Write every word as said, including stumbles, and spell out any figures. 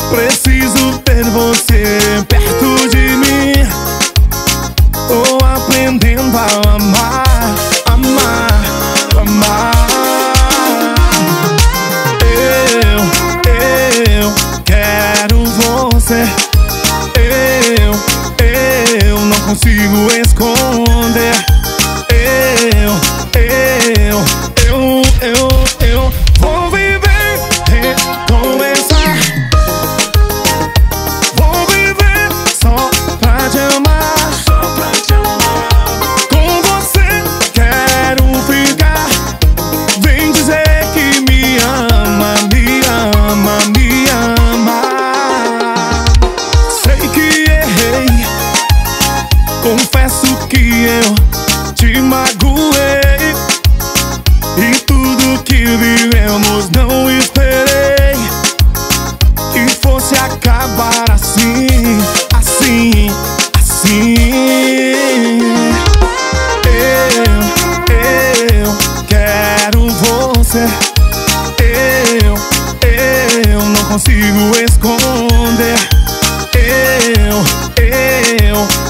Preciso ter você perto de mim. Tô aprendendo a amar, amar, amar. Eu, eu quero você. Eu, eu não consigo esconder. Eu, eu, eu, eu, eu vou viver, recomeçar. Vou viver só pra te amar. Só pra te amar. Com você quero ficar. Vem dizer que me ama, me ama, me ama. Sei que errei, confesso que eu te magoei. E tudo que vivemos não esperei que fosse acabar assim, assim, assim. Eu, eu quero você. Eu, eu não consigo esconder. Eu, eu